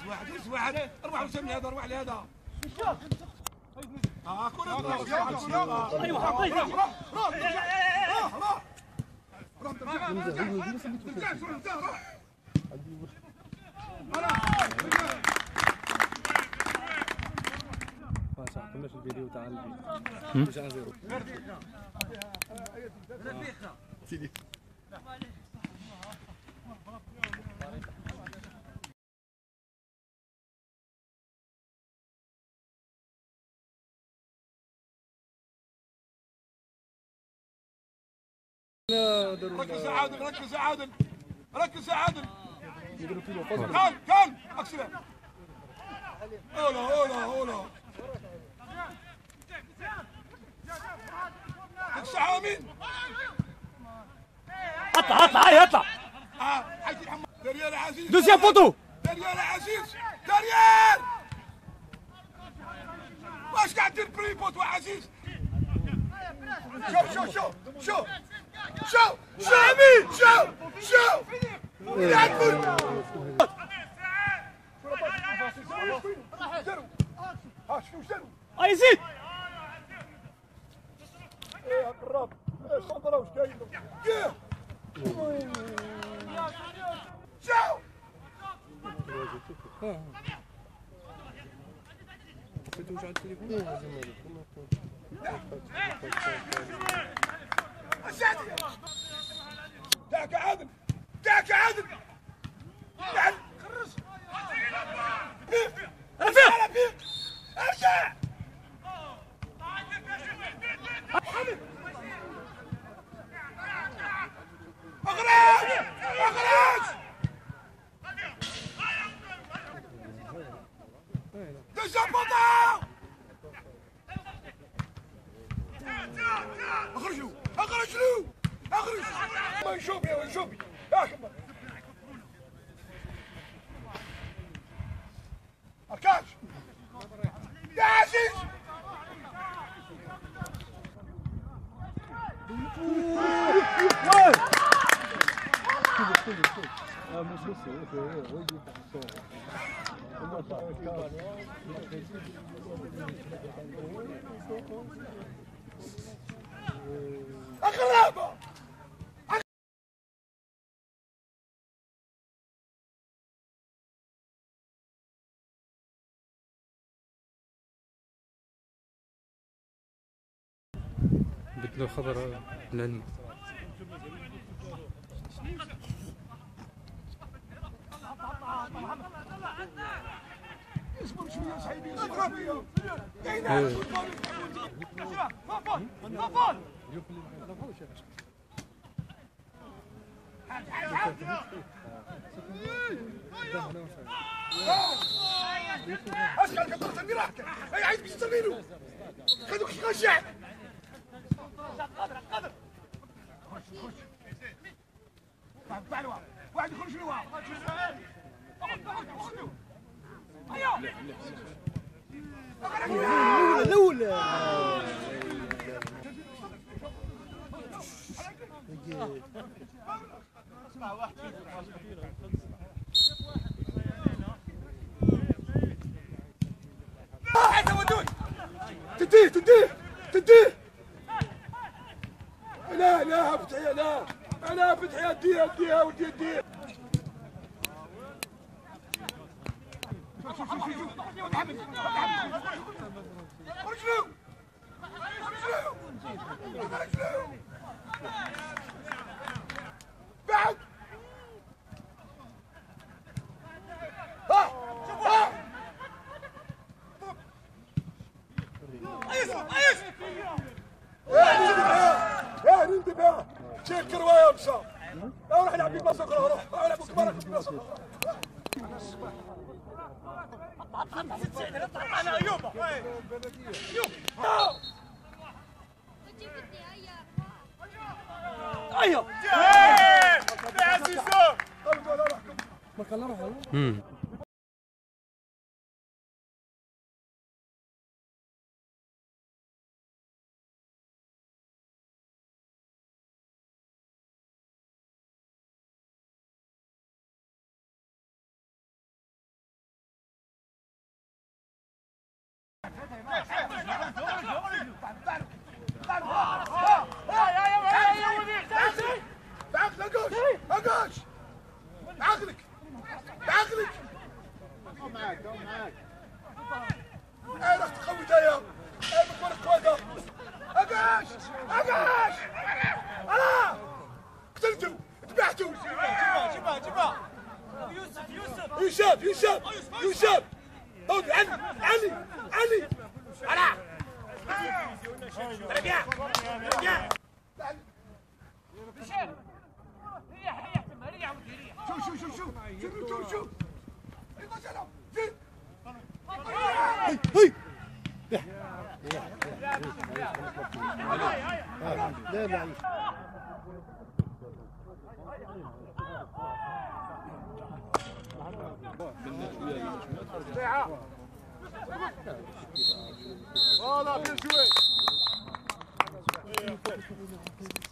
واحد 74 هذا روح لهذا كرة ايوه عطيه قلناش الفيديو تاع رجع زيرو سيدي ركز يا عادل ركز يا عادل ركز يا عادل يديروا فيه كان اكسر اولا تكسع مين اطلع حيجي محمد دريال عزيز دوس يا فوتو دريال عزيز دريال واش قاعد دير بريبوت وعزيز شوف امين شوف اي زيد يا قراب الصدره واش كاين شوف توجع التليفون داك عادل خرج رفيق ارجع اخرج دجا بطا اخرج ما نشوف اركاش يا عزيز اغرابه بدلوا خبر العلم اصبر شويه صاحبي اصبر شويه اسكت كبر سمي راحتك اي عايز بيستغلوا خذوك شغشع قدر واحد يخرج له الاولى تديه لا فتحي لا انا فتحي اديها ودي بعد انتبه شيك روايه مشى روح العب بلاصه اخرى روح العب كبار في بلاصه اخرى انا ايوب ايوه يا عزيزو ما كان روح راح تقوي يا بكون كويتا اقاش انا قتلته ذبحته جيبها يوسف علي انا رجع شوف والله بيجوي